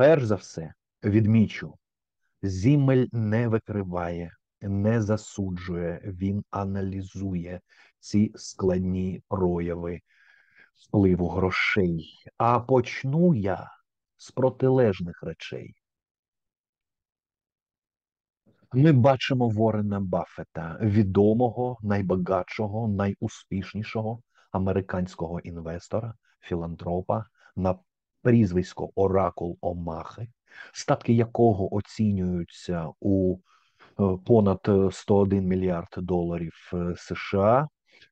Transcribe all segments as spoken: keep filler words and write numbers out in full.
Перш за все, відмічу, Зіммель не викриває, не засуджує, він аналізує ці складні прояви впливу грошей. А почну я з протилежних речей. Ми бачимо Ворена Баффета, відомого, найбагатшого, найуспішнішого американського інвестора, філантропа на прізвисько Оракул Омахи, статки якого оцінюються у е, понад сто один мільярд доларів е, США. Е,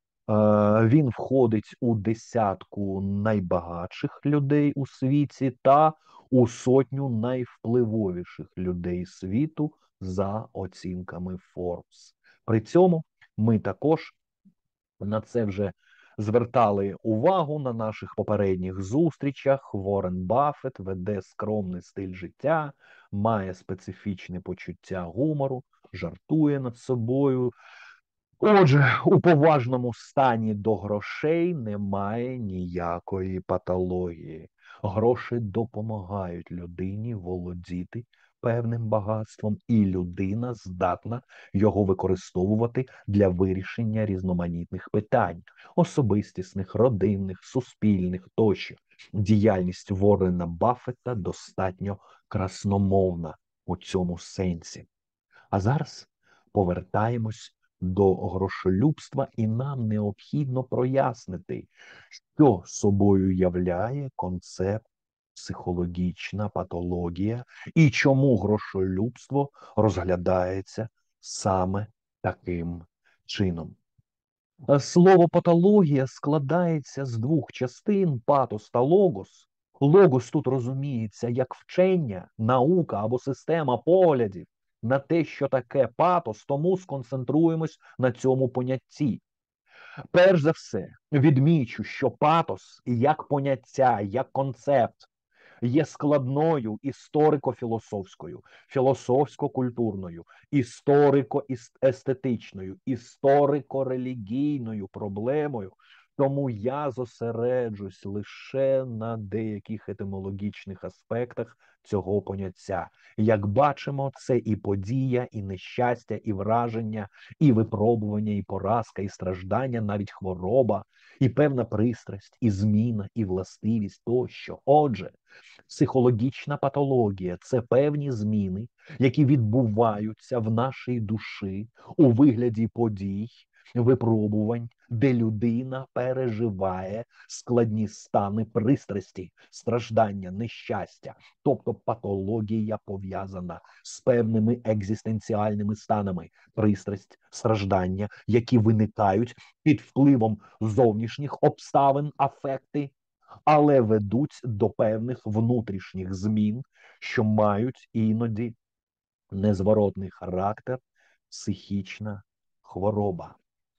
Він входить у десятку найбагатших людей у світі та у сотню найвпливовіших людей світу за оцінками Forbes. При цьому ми також на це вже звертали увагу на наших попередніх зустрічах. Ворен Баффет веде скромний стиль життя, має специфічне почуття гумору, жартує над собою. Отже, у поважному стані до грошей немає ніякої патології. Гроші допомагають людині володіти певним багатством, і людина здатна його використовувати для вирішення різноманітних питань, особистісних, родинних, суспільних тощо. Діяльність Ворена Баффета достатньо красномовна у цьому сенсі. А зараз повертаємось до грошолюбства, і нам необхідно прояснити, що собою являє концепт психологічна патологія і чому грошолюбство розглядається саме таким чином. Слово патологія складається з двох частин: патос та логос. Логос тут розуміється як вчення, наука або система поглядів на те, що таке патос, тому сконцентруємось на цьому понятті. Перш за все, відмічу, що патос як поняття, як концепт є складною історико-філософською, філософсько-культурною, історико-естетичною, історико-релігійною проблемою. Тому я зосереджусь лише на деяких етимологічних аспектах цього поняття. Як бачимо, це і подія, і нещастя, і враження, і випробування, і поразка, і страждання, навіть хвороба, і певна пристрасть, і зміна, і властивість тощо. Отже, психологічна патологія – це певні зміни, які відбуваються в нашій душі у вигляді подій, випробувань, де людина переживає складні стани пристрасті, страждання, нещастя. Тобто патологія пов'язана з певними екзистенціальними станами, пристрасть, страждання, які виникають під впливом зовнішніх обставин, афекти, але ведуть до певних внутрішніх змін, що мають іноді незворотний характер, психічна хвороба.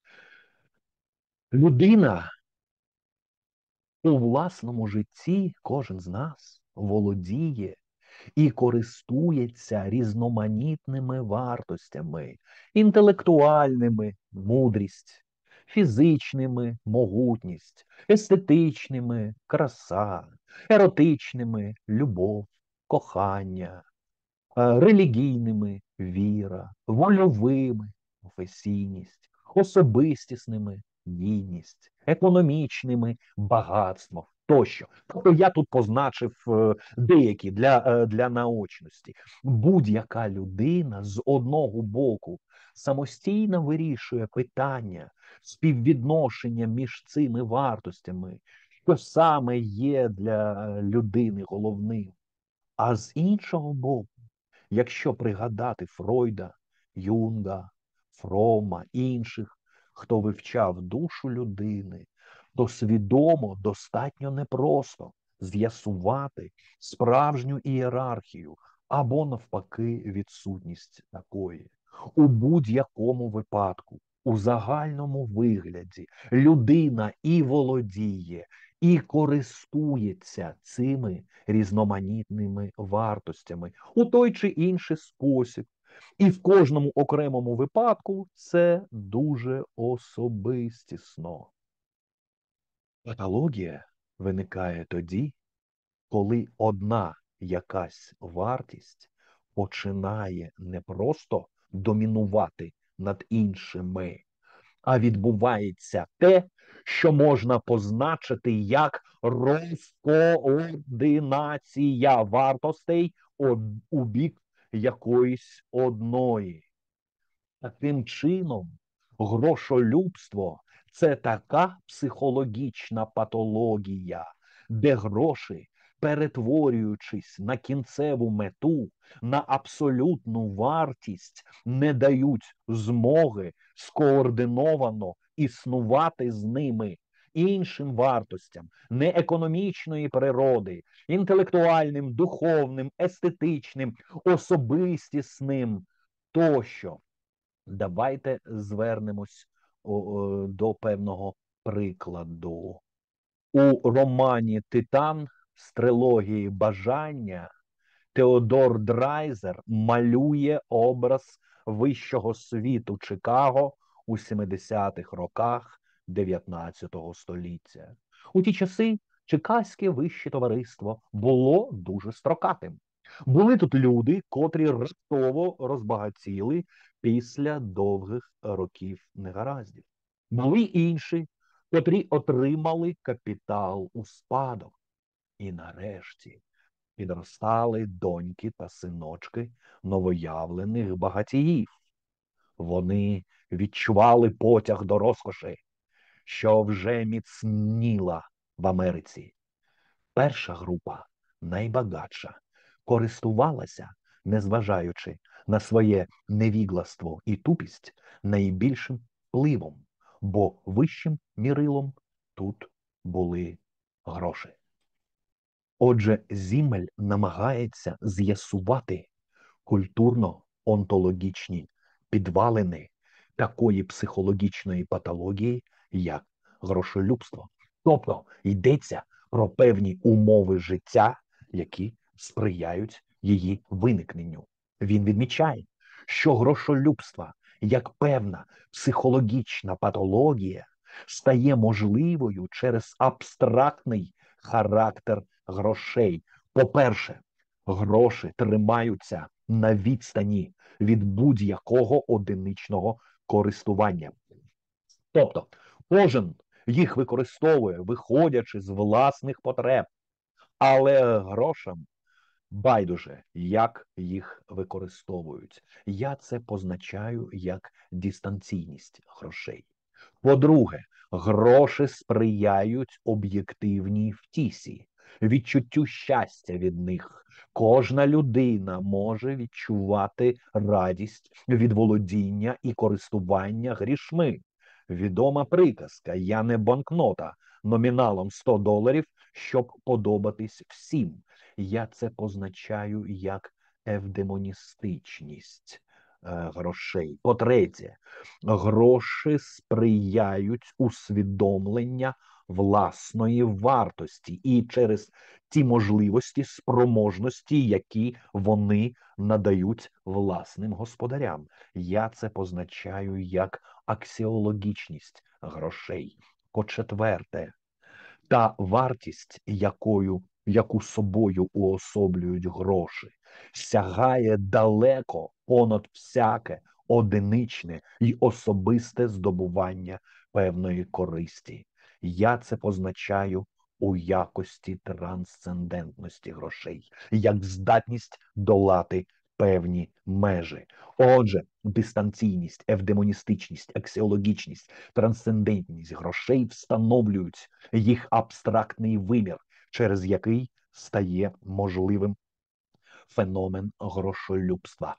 Людина у власному житті, кожен з нас, володіє і користується різноманітними вартостями, інтелектуальними мудрість, фізичними могутність, естетичними краса, еротичними любов, кохання, е, релігійними віра, вольовими професійність, особистісними гідність, економічними багатство тощо. Тобто я тут позначив е, деякі для, е, для наочності. Будь-яка людина з одного боку самостійно вирішує питання співвідношення між цими вартостями, що саме є для людини головним. А з іншого боку, якщо пригадати Фройда, Юнга, Фрома, інших, хто вивчав душу людини, то свідомо достатньо непросто з'ясувати справжню ієрархію або, навпаки, відсутність такої. У будь-якому випадку, у загальному вигляді, людина і володіє, і користується цими різноманітними вартостями у той чи інший спосіб. І в кожному окремому випадку це дуже особистісно. Патологія виникає тоді, коли одна якась вартість починає не просто домінувати над іншими, а відбувається те, що можна позначити як розкоординація вартостей у бік якоїсь одної. Таким чином, грошолюбство – це така психологічна патологія, де гроші, перетворюючись на кінцеву мету, на абсолютну вартість, не дають змоги скоординовано існувати з ними іншим вартостям не економічної природи, інтелектуальним, духовним, естетичним, особистісним тощо. Давайте звернемось о, до певного прикладу. У романі «Титан» з трилогії «Бажання» Теодор Драйзер малює образ вищого світу Чикаго у сімдесятих роках дев'ятнадцятого століття. У ті часи Чикаське вище товариство було дуже строкатим. Були тут люди, котрі раптово розбагатіли після довгих років негараздів. Були інші, котрі отримали капітал у спадок. І нарешті підростали доньки та синочки новоявлених багатіїв. Вони відчували потяг до розкоші, що вже міцніла в Америці. Перша група, найбагатша, користувалася, незважаючи на своє невігластво і тупість, найбільшим впливом, бо вищим мірилом тут були гроші. Отже, Зіммель намагається з'ясувати культурно-онтологічні підвалини такої психологічної патології, як грошолюбство. Тобто йдеться про певні умови життя, які сприяють її виникненню. Він відмічає, що грошолюбство, як певна психологічна патологія, стає можливою через абстрактний характер грошей. По-перше, гроші тримаються на відстані від будь-якого одиничного користування. Тобто, кожен їх використовує, виходячи з власних потреб, але грошам байдуже, як їх використовують. Я це позначаю як дистанційність грошей. По-друге, гроші сприяють об'єктивній втісі, відчуттю щастя від них. Кожна людина може відчувати радість від володіння і користування грішми. Відома приказка «Я не банкнота» номіналом сто доларів, щоб подобатись всім. Я це позначаю як евдемоністичність е, грошей. По-третє, гроші сприяють усвідомлення власної вартості і через ті можливості, спроможності, які вони надають власним господарям. Я це позначаю як аксіологічність грошей. По-четверте, та вартість, якою, яку собою уособлюють гроші, сягає далеко понад всяке одиничне і особисте здобування певної користі. Я це позначаю у якості трансцендентності грошей, як здатність долати певні межі. Отже, дистанційність, евдемоністичність, аксіологічність, трансцендентність грошей встановлюють їх абстрактний вимір, через який стає можливим феномен грошолюбства.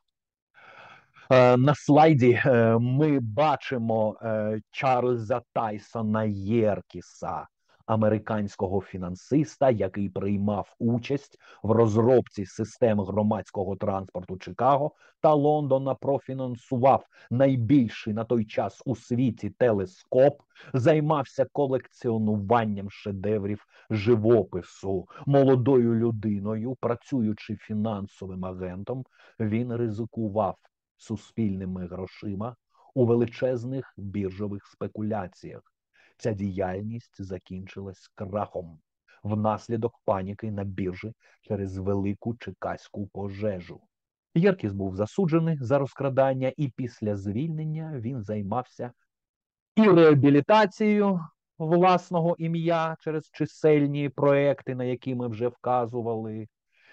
На слайді ми бачимо Чарльза Тайсона Єркіса, американського фінансиста, який приймав участь в розробці систем громадського транспорту Чикаго та Лондона, профінансував найбільший на той час у світі телескоп, займався колекціонуванням шедеврів живопису. Молодою людиною, працюючи фінансовим агентом, він ризикував суспільними грошима у величезних біржових спекуляціях. Ця діяльність закінчилась крахом. внаслідок паніки на біржі через велику чекаську пожежу. Єркіс був засуджений за розкрадання, і після звільнення він займався і реабілітацією власного ім'я через чисельні проекти, на які ми вже вказували,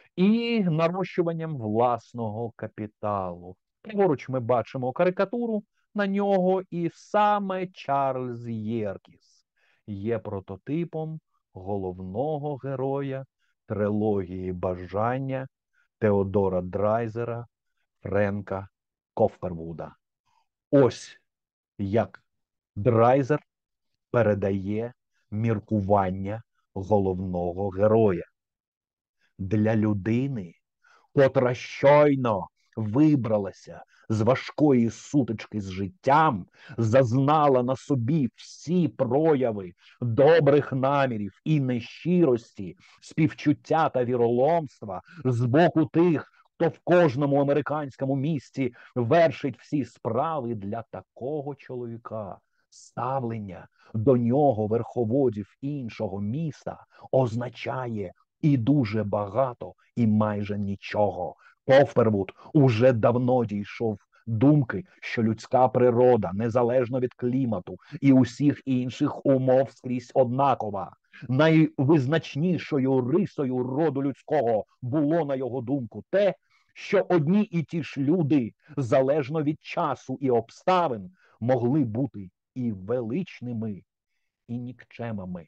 і нарощуванням власного капіталу. Праворуч ми бачимо карикатуру на нього, і саме Чарльз Єркіс є прототипом головного героя трилогії «Бажання» Теодора Драйзера, Френка Кофервуда. Ось як Драйзер передає міркування головного героя. Для людини, котра щойно вибралася з важкої сутички з життям, зазнала на собі всі прояви добрих намірів і нещирості, співчуття та віроломства з боку тих, хто в кожному американському місті вершить всі справи, для такого чоловіка ставлення до нього верховодів іншого міста означає і дуже багато, і майже нічого. Кофервуд уже давно дійшов думки, що людська природа, незалежно від клімату і усіх інших умов, скрізь однакова. Найвизначнішою рисою роду людського було, на його думку, те, що одні і ті ж люди, залежно від часу і обставин, могли бути і величними, і нікчемами.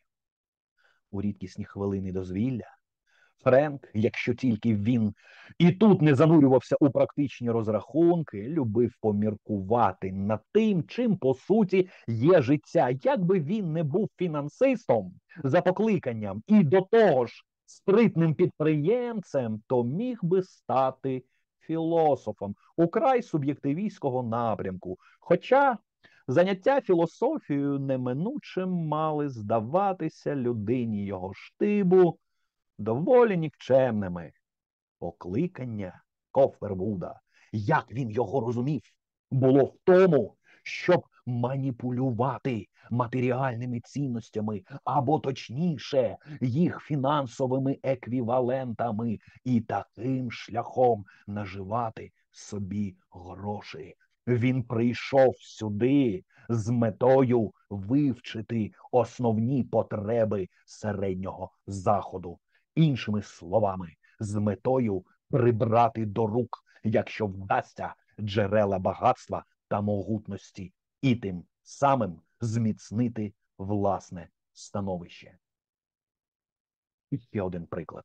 У рідкісні хвилини дозвілля Френк, якщо тільки він і тут не занурювався у практичні розрахунки, любив поміркувати над тим, чим, по суті, є життя. Якби він не був фінансистом за покликанням і до того ж спритним підприємцем, то міг би стати філософом украй суб'єктивістського напрямку. Хоча заняття філософією неминучим мали здаватися людині його штибу доволі нікчемними. Покликання Кофервуда, як він його розумів, було в тому, щоб маніпулювати матеріальними цінностями, або точніше, їх фінансовими еквівалентами, і таким шляхом наживати собі гроші. Він прийшов сюди з метою вивчити основні потреби середнього заходу. Іншими словами, з метою прибрати до рук, якщо вдасться, джерела багатства та могутності, і тим самим зміцнити власне становище. І ще один приклад.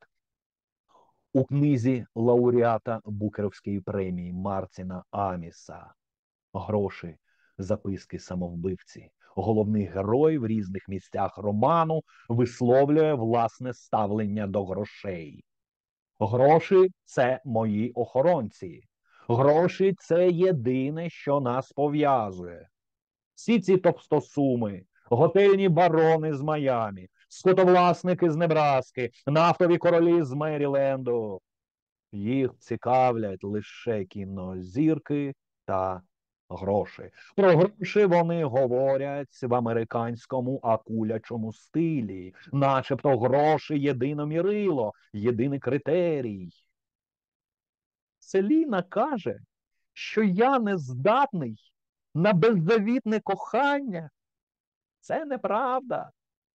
У книзі лауреата Букерівської премії Мартіна Аміса «Гроші. Записки самовбивці» головний герой в різних місцях роману висловлює власне ставлення до грошей. Гроші – це мої охоронці. Гроші – це єдине, що нас пов'язує. Всі ці товстосуми, готельні барони з Майамі, скотовласники з Небраски, нафтові королі з Меріленду. Їх цікавлять лише кінозірки та гроші. Про гроші вони говорять в американському акулячому стилі, начебто гроші – єдине мірило, єдиний критерій. Селіна каже, що я не здатний на беззавітне кохання. Це неправда.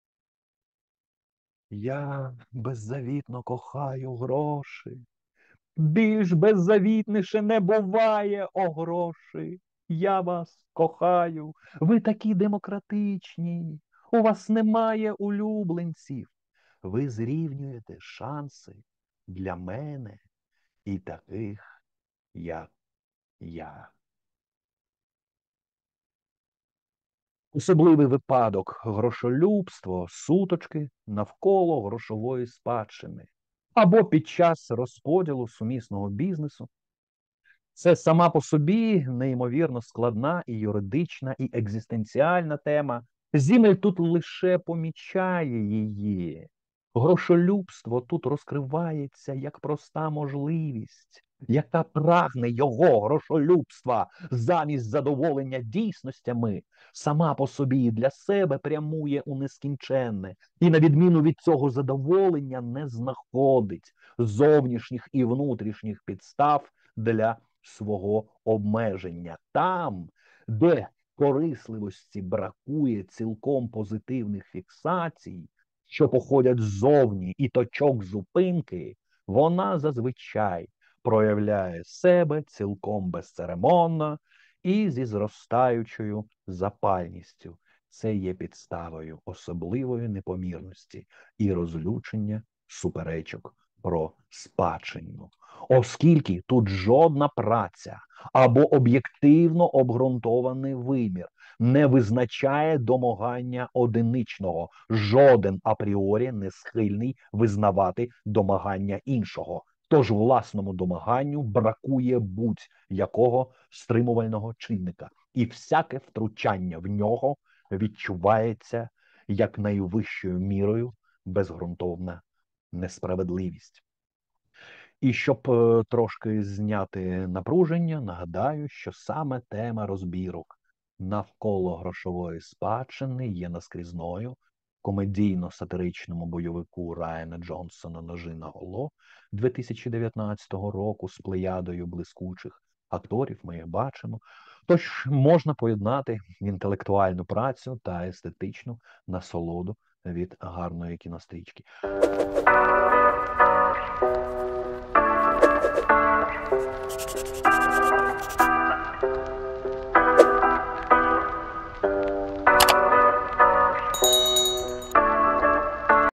Я беззавітно кохаю гроші. Більш беззавітніше не буває, о гроші. Я вас кохаю. Ви такі демократичні. У вас немає улюбленців. Ви зрівнюєте шанси для мене і таких, як я. Особливий випадок – грошолюбство, сутички навколо грошової спадщини або під час розподілу сумісного бізнесу. Це сама по собі неймовірно складна і юридична, і екзистенціальна тема. Зімель тут лише помічає її. Грошолюбство тут розкривається як проста можливість, яка прагне його грошолюбства замість задоволення дійсностями, сама по собі і для себе прямує у нескінченне, і на відміну від цього задоволення не знаходить зовнішніх і внутрішніх підстав для свого обмеження. Там, де корисливості бракує цілком позитивних фіксацій, що походять ззовні, і точок зупинки, вона зазвичай проявляє себе цілком безцеремонно і зі зростаючою запальністю. Це є підставою особливої непомірності і розлючення суперечок про спадщину. Оскільки тут жодна праця або об'єктивно обґрунтований вимір не визначає домагання одиничного, жоден апріорі не схильний визнавати домагання іншого. Тож власному домаганню бракує будь-якого стримувального чинника, і всяке втручання в нього відчувається як найвищою мірою безґрунтовна несправедливість. І щоб е, трошки зняти напруження, нагадаю, що саме тема розбірок навколо грошової спадщини є наскрізною в комедійно-сатиричному бойовику Райана Джонсона «Ножи на голо» дві тисячі дев'ятнадцятого року з плеядою блискучих акторів, ми їх бачимо. Тож можна поєднати інтелектуальну працю та естетичну насолоду від гарної кінострічки.